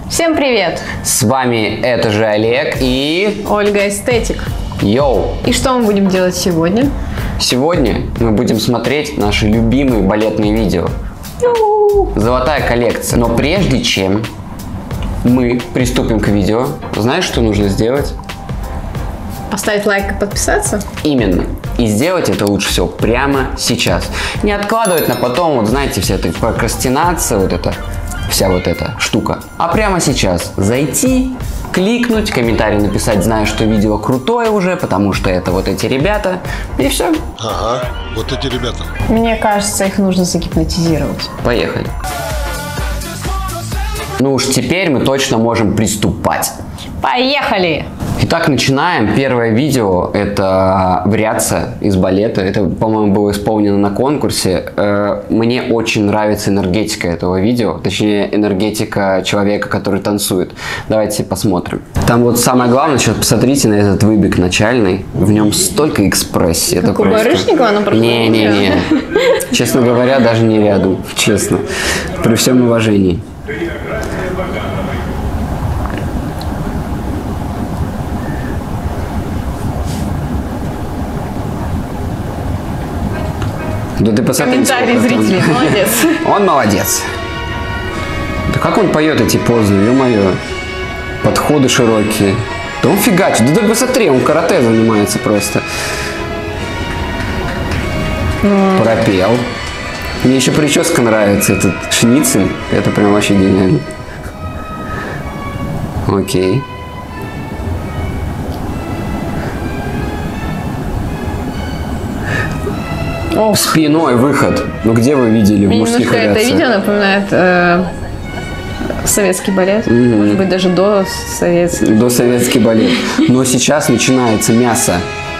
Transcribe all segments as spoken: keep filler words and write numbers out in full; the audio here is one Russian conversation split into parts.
Всем привет! С вами это же Олег и... Ольга Эстетик. Йоу! И что мы будем делать сегодня? Сегодня мы будем смотреть наши любимые балетные видео. Золотая коллекция. Но прежде чем мы приступим к видео, знаешь, что нужно сделать? Поставить лайк и подписаться? Именно. И сделать это лучше всего прямо сейчас. Не откладывать на потом, вот знаете, вся эта прокрастинация, вот эта, вся вот эта штука. А прямо сейчас зайти, кликнуть, комментарий написать, зная, что видео крутое уже, потому что это вот эти ребята, и все. Ага, вот эти ребята. Мне кажется, их нужно загипнотизировать. Поехали. Ну уж теперь мы точно можем приступать. Поехали! Итак, начинаем. Первое видео – это вариация из балета. Это, по-моему, было исполнено на конкурсе. Мне очень нравится энергетика этого видео, точнее, энергетика человека, который танцует. Давайте посмотрим. Там вот самое главное, сейчас посмотрите на этот выбег начальный. В нем столько экспрессии. Как у Барышникова, оно прошло. Не-не-не. Честно говоря, даже не рядом. Честно. При всем уважении. Да ты посмотри, комментарии зрителей, он... молодец. Он молодец. Да как он поет эти позы, ё-моё. Подходы широкие. Да он фигачит. Да ты посмотри, он карате занимается просто. Mm. Пропел. Мне еще прическа нравится, этот шницель. Это прям вообще гениально. Окей. Ох. Спиной выход. Ну где вы видели в Мне мужских немножко вариациях? это видео напоминает э, советский балет. Угу. Может быть, даже до советский. До советский балет. Но сейчас начинается мясо.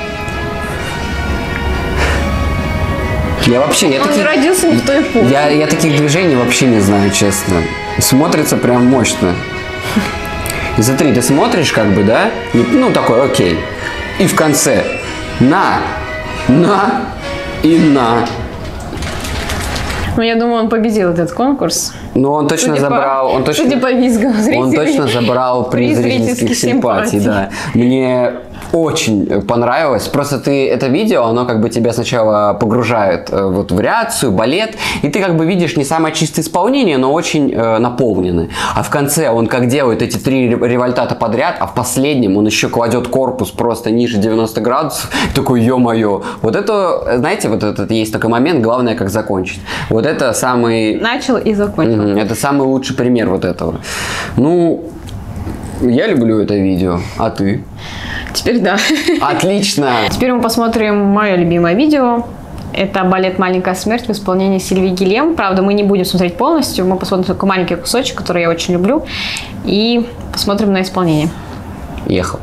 Я вообще... Я Он таких, не родился не в той эпохе. Я, я таких движений вообще не знаю, честно. Смотрится прям мощно. И смотри, ты смотришь как бы, да? Ну, такой, окей. И в конце на, на и на. Ну, я думаю, он победил этот конкурс. Ну, он точно судя забрал... По, он точно, судя по визгам зрителей. Он точно забрал приз зрительских симпатий, да. Мне очень понравилось. Просто ты это видео, оно как бы тебя сначала погружает вот в вариацию, балет, и ты как бы видишь не самое чистое исполнение, но очень э, наполненное. А в конце он как делает эти три револьтата подряд, а в последнем он еще кладет корпус просто ниже девяноста градусов. Такой, ё-моё. Вот это, знаете, вот этот есть такой момент, главное, как закончить. Вот это самый... Начал и закончил. Это самый лучший пример вот этого. Ну, я люблю это видео. А ты? Теперь да. Отлично. Теперь мы посмотрим мое любимое видео. Это балет «Маленькая смерть» в исполнении Сильвии Гильем. Правда, мы не будем смотреть полностью. Мы посмотрим только маленький кусочек, который я очень люблю. И посмотрим на исполнение. Ехал.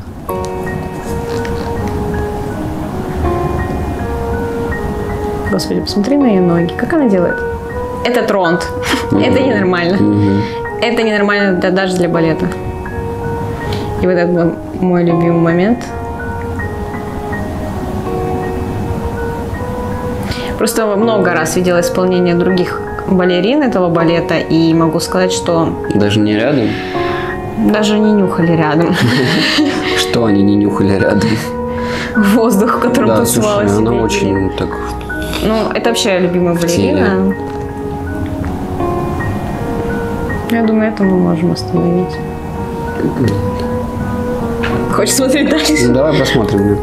Господи, посмотри на ее ноги. Как она делает? Это тронт. Mm-hmm. Это ненормально. Mm-hmm. Это ненормально для, даже для балета. И вот это был мой любимый момент. Просто много раз видела исполнение других балерин этого балета, и могу сказать, что... Даже не рядом? Даже не нюхали рядом. Что они не нюхали рядом? Воздух, в котором танцевала Сильвия Гильем. Она очень так... Ну, это вообще любимая балерина. Я думаю, это мы можем остановить. Хочешь смотреть дальше? Ну, давай посмотрим.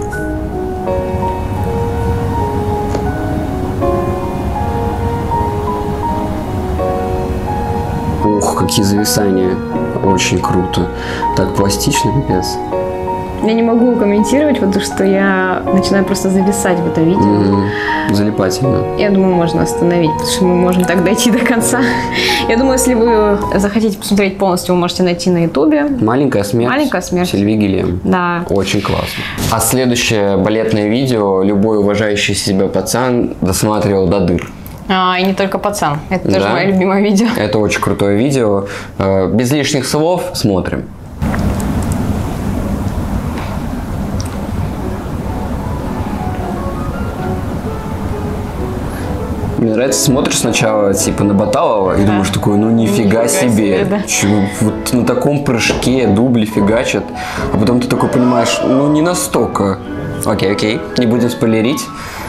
Ух, какие зависания. Очень круто. Так пластично, пипец. Я не могу комментировать, потому что я начинаю просто зависать в этом видео. Mm-hmm. Залипательно. Я думаю, можно остановить, потому что мы можем так дойти до конца. Я думаю, если вы захотите посмотреть полностью, вы можете найти на ютубе. «Маленькая смерть». «Маленькая смерть». Сильвии Гильем. Да. Очень классно. А следующее балетное видео любой уважающий себя пацан досматривал до дыр. А, и не только пацан. Это тоже Да. мое любимое видео. Это очень крутое видео. Без лишних слов смотрим. Мне нравится, смотришь сначала типа на Баталова и думаешь такой, ну нифига, нифига себе, себе да. Чего, вот на таком прыжке дубли фигачат, а потом ты такой понимаешь, ну не настолько. Окей, окей, не будем спойлерить.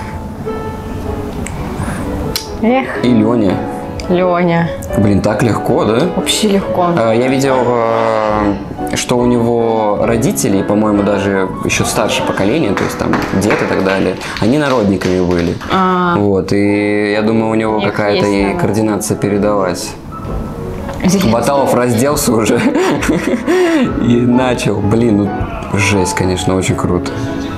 Эх. И Леня. Леня. Блин, так легко, да? Вообще легко. Я видел, что у него родители, по-моему, даже еще старшее поколение, то есть там дед и так далее, они народниками были. А, вот, и я думаю, у него какая-то и координация передалась. Баталов разделся уже и начал. Блин, ну жесть, конечно, очень круто.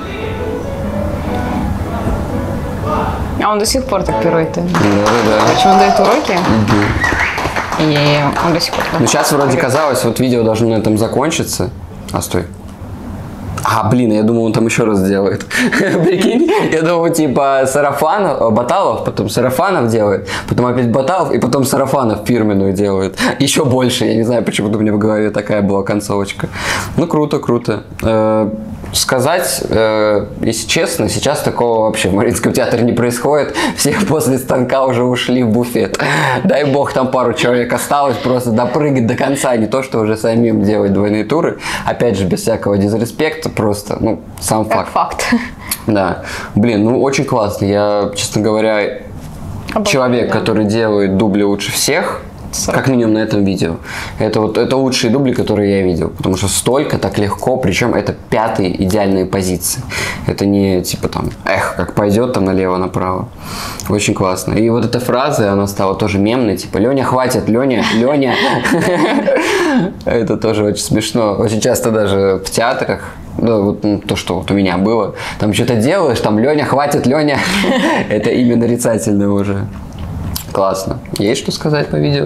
А он до сих пор так пирует. Да, да, да. Причем он дает уроки. Угу. И он до сих пор. Ну сейчас вроде казалось, вот видео должно на этом закончиться. А стой. А, блин, я думал, он там еще раз делает. Прикинь, я думал, типа, Сарафанов, Баталов, потом Сарафанов делает, потом опять Баталов, и потом Сарафанов фирменную делает. Еще больше, я не знаю, почему-то у меня в голове такая была концовочка. Ну, круто, круто. Э, сказать, э, если честно, сейчас такого вообще в Мариинском театре не происходит. Все после станка уже ушли в буфет. Дай бог, там пару человек осталось просто допрыгать до конца, не то, что уже самим делать двойные туры. Опять же, без всякого дизреспекта. Просто, ну, сам как факт. факт. Да. Блин, ну очень классно. Я, честно говоря, Обалденно, человек, да. который делает дубли лучше всех, сорок. Как минимум на этом видео. Это вот это лучшие дубли, которые я видел. Потому что столько так легко, причем это пятые идеальные позиции. Это не типа там, эх, как пойдет там налево-направо. Очень классно. И вот эта фраза, она стала тоже мемной, типа, Леня, хватит, Леня, Леня. Это тоже очень смешно. Очень часто даже в театрах, ну, вот ну, то, что вот у меня было, там что-то делаешь, там, Леня, хватит, Леня. Это имя нарицательное уже. Классно. Есть что сказать по видео?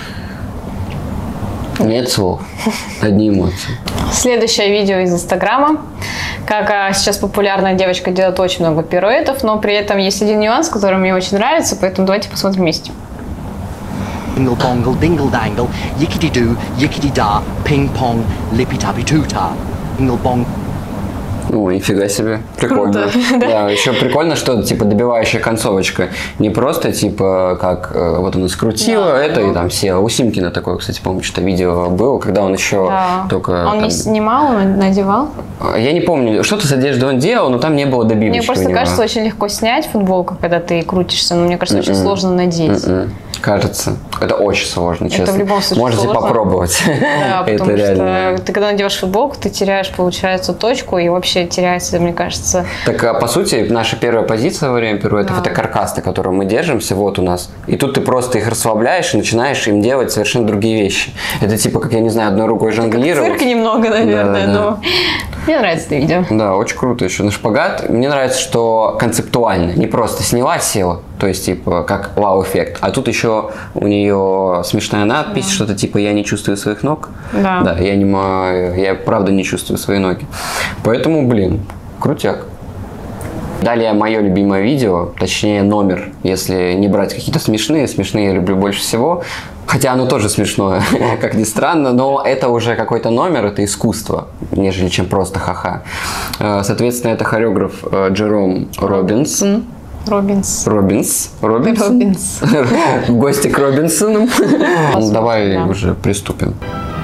Нет слов. Одни эмоции. Следующее видео из Инстаграма. Как а, сейчас популярная девочка делает очень много пируэтов, но при этом есть один нюанс, который мне очень нравится, поэтому давайте посмотрим вместе. Dingle bongle, dingle dangle, yickety doo, yickety da, ping pong, lippy tappy tuta. Dingle bong. Ну, нифига себе. Прикольно. Круто, да? Да, еще прикольно, что типа добивающая концовочка. Не просто типа как э, вот она скрутила да, это да. и там села. У Симкина такое, кстати, помню, что-то видео было, когда он еще да. только... Он там... не снимал, он надевал? Я не помню, что-то с одеждой он делал, но там не было добивочки. Мне просто кажется, очень легко снять футболку, когда ты крутишься, но мне кажется, очень Mm-mm. сложно надеть. Mm-mm. Кажется, это очень сложно, честно. Это в любом случае Можете сложно. попробовать. Да, потому это что реально. ты когда надеваешь футболку, ты теряешь, получается, точку и вообще теряется, мне кажется. Так, а, по сути, наша первая позиция во время пируэтов да. это каркас, на котором мы держимся, вот у нас. И тут ты просто их расслабляешь и начинаешь им делать совершенно другие вещи. Это типа, как я не знаю, одной рукой жонглировать. Цирк немного, наверное, да, да. но мне нравится это видео. Да, очень круто еще на шпагат. Мне нравится, что концептуально, не просто сняла, села. То есть, типа, как вау-эффект. А тут еще у нее смешная надпись, да. что-то типа «Я не чувствую своих ног». Да. Да, я, не, я правда не чувствую свои ноги. Поэтому, блин, крутяк. Далее мое любимое видео, точнее номер, если не брать какие-то смешные. Смешные я люблю больше всего. Хотя оно тоже смешное, как ни странно, но это уже какой-то номер, это искусство, нежели чем просто ха-ха. Соответственно, это хореограф Джером Робинс. Робинс. Робинс. Робинс. Робинс. В гости к Робинсонам. Давай да. уже приступим.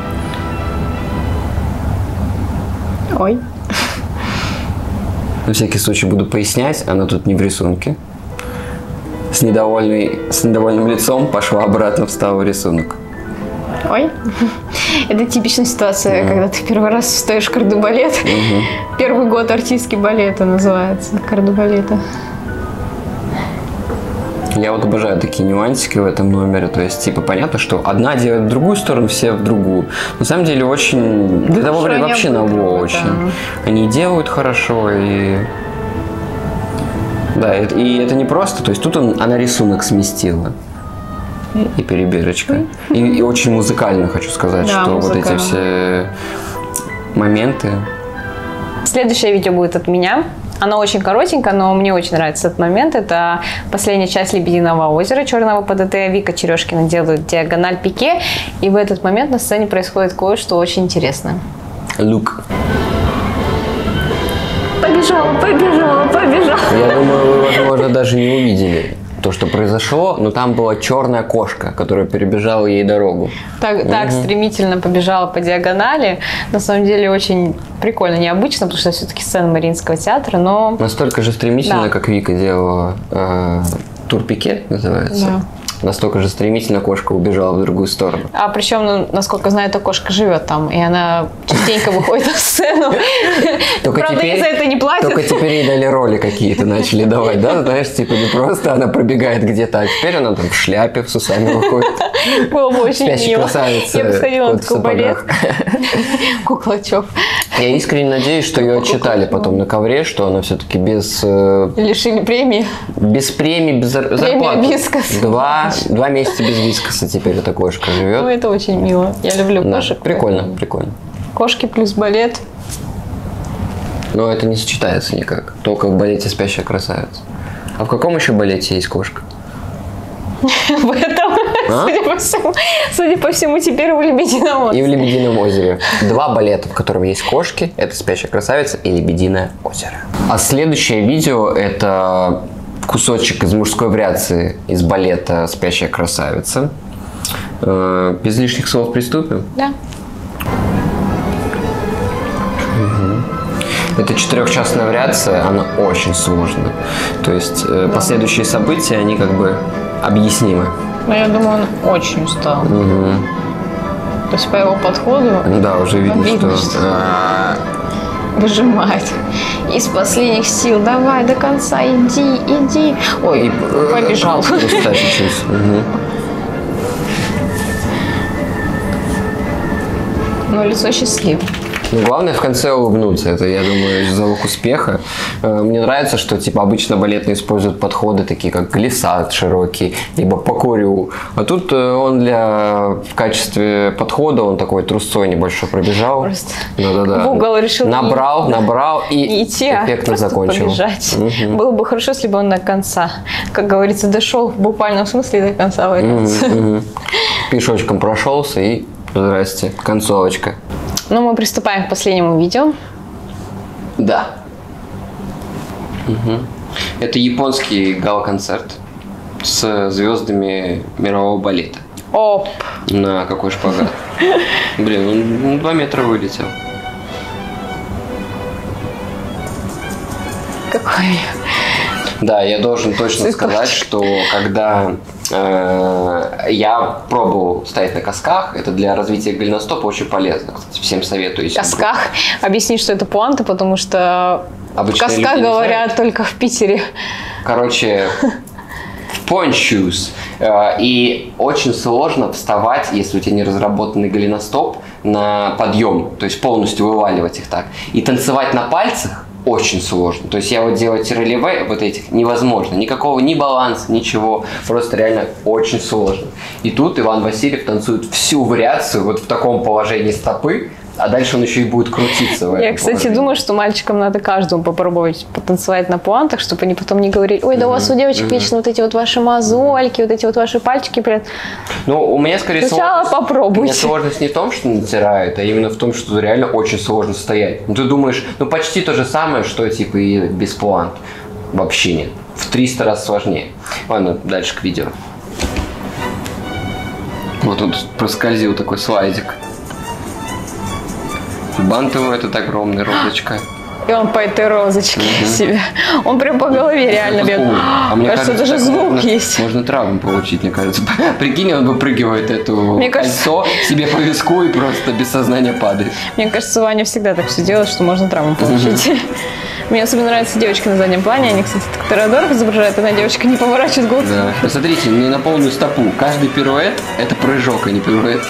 Ой. На всякий случай буду пояснять, она тут не в рисунке. С, недовольной, с недовольным лицом пошла обратно, встала в рисунок. Ой. Это типичная ситуация, mm. когда ты первый раз встаешь в кардебалет. Mm-hmm. Первый год артистки балета называется. Кардебалета. Я вот обожаю такие нюансики в этом номере. То есть, типа, понятно, что одна делает в другую сторону, все в другую. На самом деле, очень... Для того времени вообще ново очень. Да. Они делают хорошо и... Да, и, и это не просто. То есть, тут он, она рисунок сместила. И перебирочка. И, и очень музыкально, хочу сказать, да, что музыкально. Вот эти все моменты. Следующее видео будет от меня. Оно очень коротенькое, но мне очень нравится этот момент. Это последняя часть «Лебединого озера» черного ПДТ. Вика Черешкина делает диагональ пике. И в этот момент на сцене происходит кое-что очень интересное. Лук. Побежал, побежал, побежал. Я думаю, вы, возможно, даже не увидели. то, что произошло, но там была черная кошка, которая перебежала ей дорогу. Так, угу. так стремительно побежала по диагонали. На самом деле очень прикольно, необычно, потому что все-таки сцена Мариинского театра, но... Настолько же стремительно, да. как Вика делала э, турпике, называется. Да. Настолько же стремительно кошка убежала в другую сторону. А причем, ну, насколько знаю, эта кошка живет там, и она частенько выходит на сцену. Правда, ей за это не платят. Только теперь ей дали роли какие-то, начали давать, да? Знаешь, типа не просто она пробегает где-то, а теперь она там в шляпе, в усами выходит. Было бы очень мило. Я бы сходила на такой балет. Куклачев. Я искренне надеюсь, что ее отчитали потом на ковре, что она все-таки без... Лишили премии. Без премии, без зарплаты. Премия вискас. Два Два месяца без вискаса теперь эта кошка живет. Ну, это очень мило. Я люблю да, кошек. Прикольно, прикольно. Кошки плюс балет. Но это не сочетается никак. Только в балете «Спящая красавица». А в каком еще балете есть кошка? В этом, а? судя по всему, судя по всему, теперь в «Лебедином озере». И в «Лебедином озере». Два балета, в котором есть кошки. Это «Спящая красавица» и «Лебединое озеро». А следующее видео – это... кусочек из мужской вариации из балета «Спящая красавица». Без лишних слов приступим? Да. Угу. Это четырехчастная вариация, она очень сложная. То есть да. последующие события, они как бы объяснимы. Но я думаю, он очень устал. Угу. То есть по его подходу... Да, уже видно, видно, что... что... выжимает из последних сил. Давай до конца, иди, иди. Ой, и, побежал. Угу. Но лицо счастливое. Ну, главное в конце улыбнуться. Это, я думаю, залог успеха. Мне нравится, что типа обычно балетные используют подходы такие, как глиссад широкий, либо покурю. А тут он для в качестве подхода, он такой трусцой небольшой пробежал. Просто да-да-да. в угол решил набрал, не, набрал и не идти, эффектно а закончил. Побежать. Угу. Было бы хорошо, если бы он до конца, как говорится, дошел в буквальном смысле до конца вариации. Угу, угу. Пешочком прошелся и здрасте, концовочка. Ну, мы приступаем к последнему видео. Да. Угу. Это японский гала-концерт с звездами мирового балета. Оп! На какой шпагат. Блин, он на два метра вылетел. Какой? Да, я должен точно Цветочек. сказать, что когда э, я пробовал стоять на касках, это для развития голеностопа очень полезно. Кстати, всем советую. Касках? Объясни, что это пуанта, потому что обычные в касках говорят только в Питере. Короче, в point shoes. Э, и очень сложно вставать, если у тебя не разработанный голеностоп, на подъем, то есть полностью вываливать их так. И танцевать на пальцах очень сложно. То есть я вот делать релеве вот этих невозможно. Никакого ни баланса, ничего. Просто реально очень сложно. И тут Иван Васильев танцует всю вариацию вот в таком положении стопы, а дальше он еще и будет крутиться в этом Я, кстати, положении. думаю, что мальчикам надо каждому попробовать потанцевать на пуантах, чтобы они потом не говорили: ой, да у вас у девочек mm-hmm. вечно вот эти вот ваши мозольки, вот эти вот ваши пальчики. Прям... Ну, у меня скорее Сначала сложность... попробуйте. У меня сложность не в том, что натирают, а именно в том, что реально очень сложно стоять. Ну, ты думаешь, ну, почти то же самое, что типа и без пуант. Вообще нет. В триста раз сложнее. Ладно, дальше к видео. Вот тут проскользил такой слайдик. Бант его этот огромный, розочка. И он по этой розочке угу. себе. Он прям по голове реально бьет. А мне кажется, кажется, даже звук можно, есть. Можно травму получить, мне кажется. Прикинь, он выпрыгивает эту мне кольцо кажется... себе по виску и просто без сознания падает. Мне кажется, Ваня всегда так все делает, что можно травму получить. Угу. Мне особенно нравятся девочки на заднем плане. Они, кстати, так торадоров изображают, одна девочка не поворачивает голову. Да. Посмотрите, не на полную стопу. Каждый пируэт – это прыжок, а не пируэт.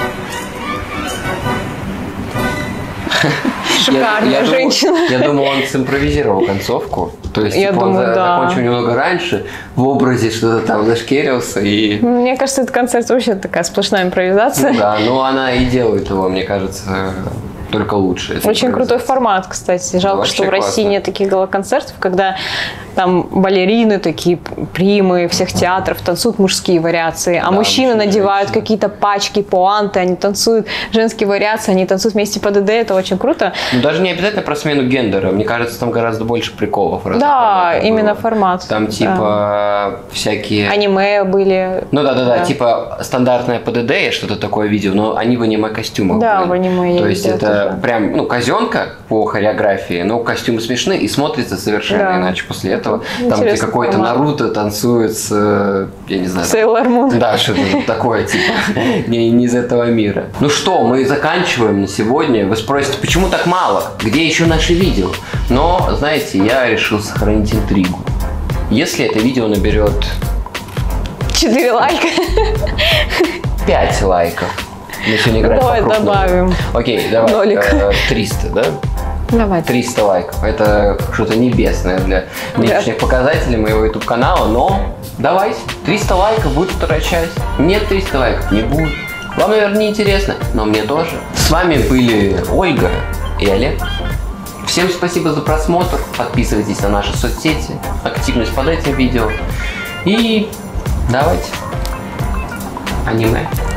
Шикарная я, я женщина. Думал, я думал, он симпровизировал концовку. То есть я типа, думаю, он да. закончил немного раньше, в образе что-то там зашкерился. И... Мне кажется, этот концерт вообще такая сплошная импровизация. Ну, да, но она и делает его, мне кажется, только лучше. Очень крутой формат, кстати. Жалко, что в России классно. Нет таких гала-концертов, когда там балерины такие примы всех театров танцуют мужские вариации, а да, мужчины надевают женщины. Какие-то пачки, пуанты, они танцуют женские вариации, они танцуют вместе по ДД, это очень круто. Ну, даже не обязательно про смену гендера, мне кажется, там гораздо больше приколов. Да, именно было. Формат. Там типа да. всякие... Аниме были. Ну да-да-да, да. типа стандартное по ДД, я что-то такое видел, но они в аниме-костюмах. Да, в аниме я То есть это тоже. Прям, ну, казенка по хореографии, но костюмы смешные и смотрится совершенно да. иначе после этого. Интересный там, где какой-то Наруто танцует с, я не знаю... Сейлор Мун. Да, что-то такое, типа, не, не из этого мира. Ну что, мы заканчиваем на сегодня. Вы спросите, почему так мало? Где еще наши видео? Но, знаете, я решил сохранить интригу. Если это видео наберет... четыре лайка. пять лайков. Мы сегодня играем давай добавим. Окей, давай. Нолик. триста, да? Давай. триста лайков. Это что-то небесное для нынешних да. показателей моего YouTube канала, но давайте. триста лайков, будет вторая часть. Нет триста лайков, не будет. Вам, наверное, не интересно, но мне тоже. С вами были Ольга и Олег. Всем спасибо за просмотр. Подписывайтесь на наши соцсети. Активность под этим видео. И давайте. Аниме.